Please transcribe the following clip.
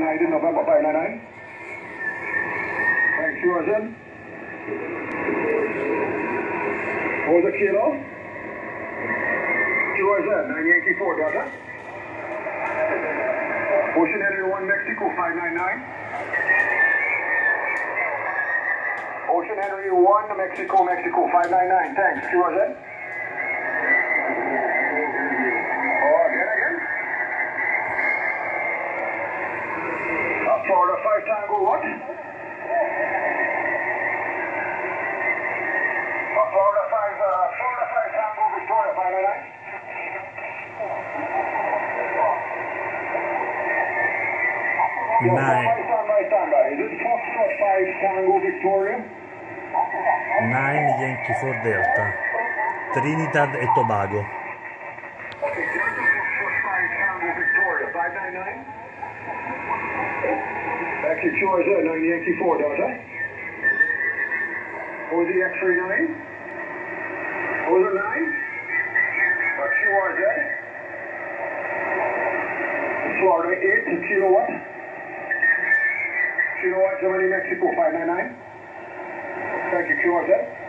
United November 599. Thanks, yours in. What was the kilo? Yours in, 9 Yankee 4 Delta. Ocean Henry 1 Mexico 599. Ocean Henry 1 Mexico 599. Thanks, yours in. Florida 5 Tango what? Florida 5 Tango Victoria 599. Nine. Is it Foxtrot 5 Tango Victoria? 9 Yankee 4 Delta. Trinidad e Tobago. Okay, Delta Foxtrot 5 Tango Victoria 599. Exit QRZ 9 Yankee 4 Delta. OZ X39. OZ 9. QRZ. Florida 8 kilowatt. Kilowatt Germany Mexico 599. Thank you QRZ.